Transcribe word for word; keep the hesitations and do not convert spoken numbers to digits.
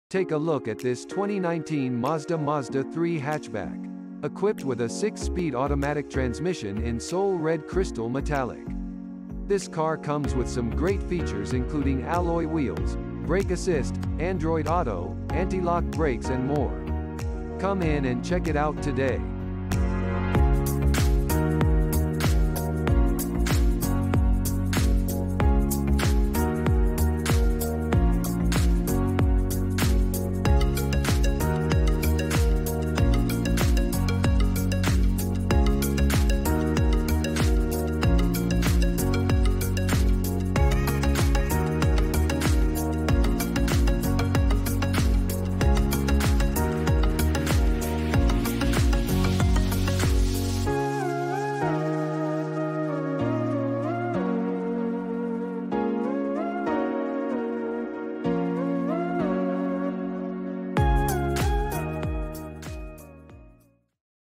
Take a look at this twenty nineteen Mazda Mazda three Hatchback. Equipped with a six-speed automatic transmission in Soul Red Crystal Metallic. This car comes with some great features including alloy wheels, brake assist, Android Auto, anti-lock brakes and more. Come in and check it out today.